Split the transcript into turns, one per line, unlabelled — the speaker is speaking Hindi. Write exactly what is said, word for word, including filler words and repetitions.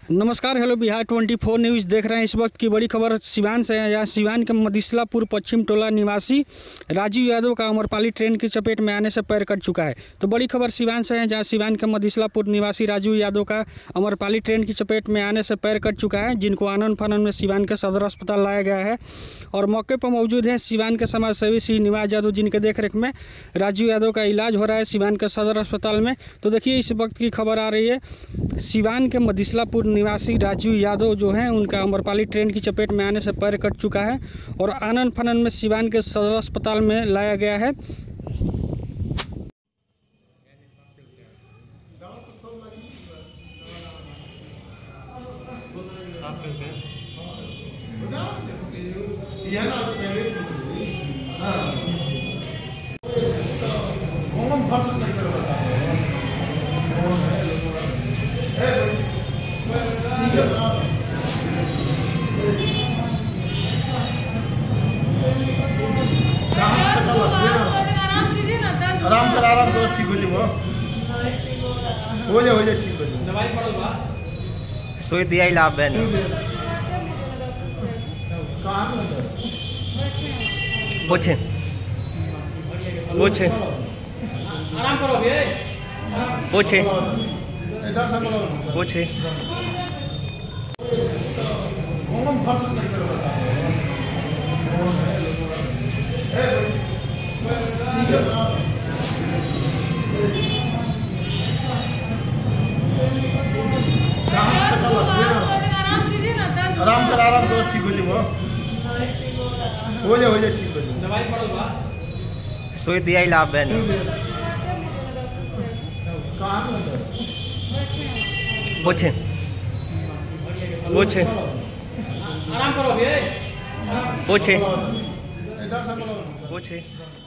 नमस्कार, हेलो बिहार चौबीस न्यूज़ देख रहे हैं। इस वक्त की बड़ी खबर सिवान से है। यहाँ सिवान के मदिसलापुर पश्चिम टोला निवासी राजू यादव का अमरपाली ट्रेन की चपेट में आने से पैर कट चुका है। तो बड़ी खबर सिवान से है, जहाँ सिवान के मदिसलापुर निवासी राजू यादव का अमरपाली ट्रेन की चपेट में आने से पैर कट चुका है, जिनको आनन फानन में सिवान के सदर अस्पताल लाया गया है। और मौके पर मौजूद हैं सिवान के समाज सेवी श्री निवास यादव, जिनके देख रेख में राजू यादव का इलाज हो रहा है सिवान के सदर अस्पताल में। तो देखिए, इस वक्त की खबर आ रही है, सिवान के मदिसलापुर निवासी राजू यादव जो हैं, उनका अमरपाली ट्रेन की चपेट में आने से पैर कट चुका है और आनन फानन में सिवान के सदर अस्पताल में लाया गया है।
आराम कर आराम कर ठीक हो जाए हो जाए हो जाए ठीक हो जाए। दवाई पड़ल बा
सोई दिया लाभ बहन पूछे पूछे
आराम करो भैया,
पूछे पूछे
आराम कर आराम कर ठीक हो जाए हो जाए हो जाए ठीक हो जाए।
दवाई पड़ल बा
सोई दिया लाभ बहन पूछे पूछे
आराम करो भैया,
पूछे पूछे